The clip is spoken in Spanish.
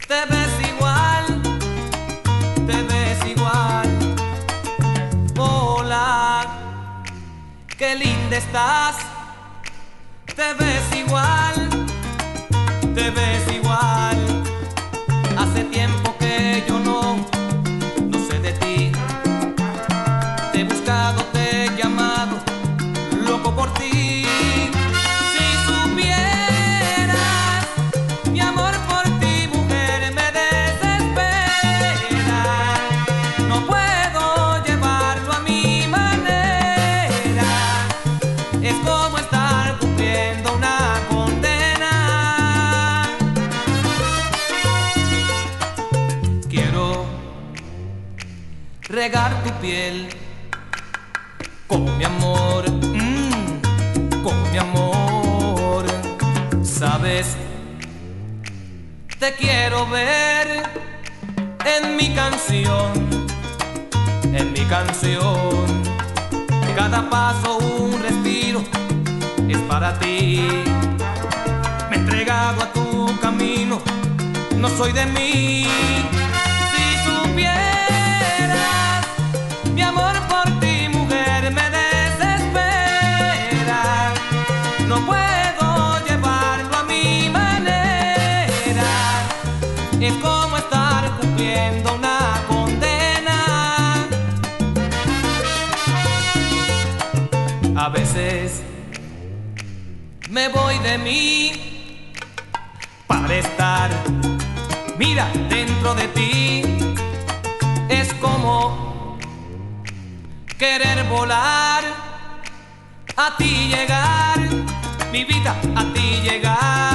Te ves igual, te ves igual. Hola, qué linda estás. Te ves igual, te ves igual. Hace tiempo que yo no sé de ti. Te he buscado, te he llamado, loco por ti. Si supieras, mi amor por ti, mujer, me desespera. No puedo llevarlo a mi manera. Es como estar cumpliendo una condena. Quiero regar tu piel con mi amor, con mi amor. Sabes, te quiero ver en mi canción, en mi canción. Cada paso un respiro es para ti. Me he entregado a tu camino, no soy de mí. Si supieras, mi amor por ti, mujer, me desespera. No puedo llevarlo a mi manera. Es como estar cumpliendo una condena. A veces me voy de mí para estar, mira, dentro de ti. Es como querer volar, a ti llegar, mi vida, a ti llegar.